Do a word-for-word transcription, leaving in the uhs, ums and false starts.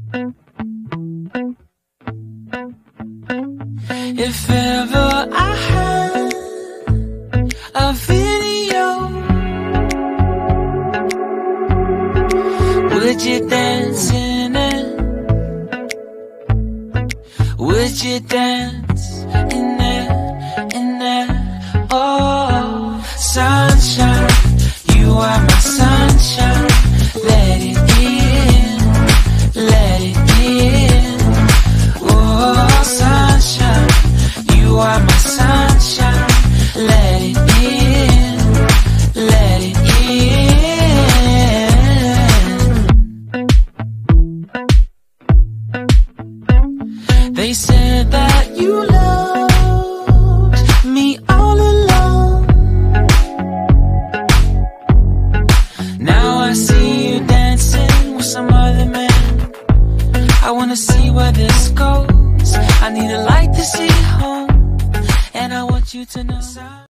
If ever I had a video, would you dance in it? Would you dance in it, in it? Oh, sunshine, you are my sunshine. Let it in, let it in. Oh, sunshine, you are my sunshine. Let it in, let it in. They said that you loved me all along. Now I see you dancing with some other man. I wanna see where this goes. I need a light to see home, and I want you to know.